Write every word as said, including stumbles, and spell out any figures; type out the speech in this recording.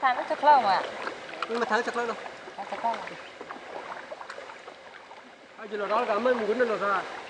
Than nó chắc lâu mà. Nhưng mà thắng chắc lâu đâu. Chắc lâu. Ayo lo ralga, me mugun lo ra.